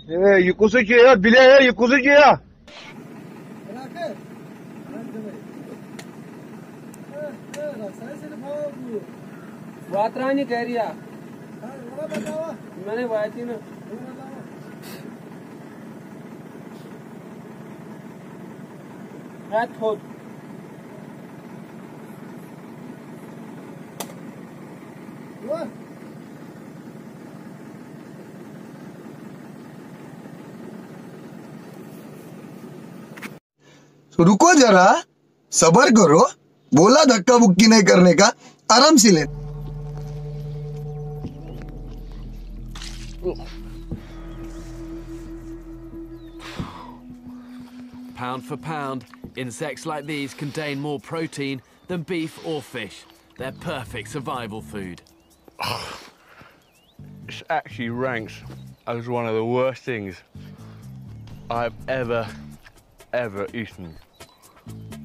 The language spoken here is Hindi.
Uykusu ya, bile ya, uykusu ya. वात्रानी कह रही है मैंने बात ही ना हाथ खोद रुको जरा, सबर करो। बोला धक्का बुक्की नहीं करने का, आराम से ले। Pound for pound, insects like these contain more protein than beef or fish. They're perfect survival food. This actually ranks as one of the worst things I've ever eaten.